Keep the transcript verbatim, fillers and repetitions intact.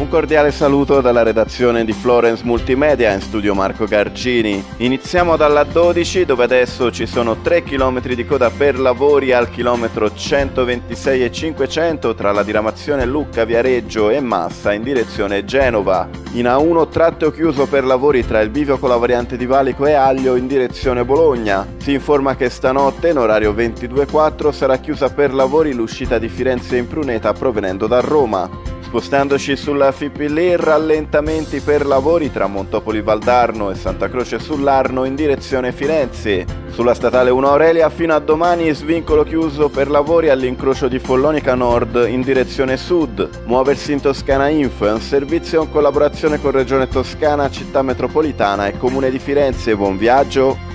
cordiale saluto dalla redazione di Florence Multimedia, in studio Marco Gargini. Iniziamo dalla dodici, dove adesso ci sono tre chilometri di coda per lavori al chilometro centoventisei e cinquecento tra la diramazione Lucca-Viareggio e Massa in direzione Genova. In A uno tratto chiuso per lavori tra il bivio con la variante di Valico e Aglio in direzione Bologna. Si informa che stanotte in orario ventidue e quattro sarà chiusa per lavori l'uscita di Firenze in Pruneta provenendo da Roma. Spostandoci sulla Fipili, rallentamenti per lavori tra Montopoli Valdarno e Santa Croce sull'Arno in direzione Firenze. Sulla statale uno Aurelia fino a domani svincolo chiuso per lavori all'incrocio di Follonica Nord in direzione sud. Muoversi in Toscana Info è un servizio in collaborazione con Regione Toscana, Città Metropolitana e Comune di Firenze. Buon viaggio!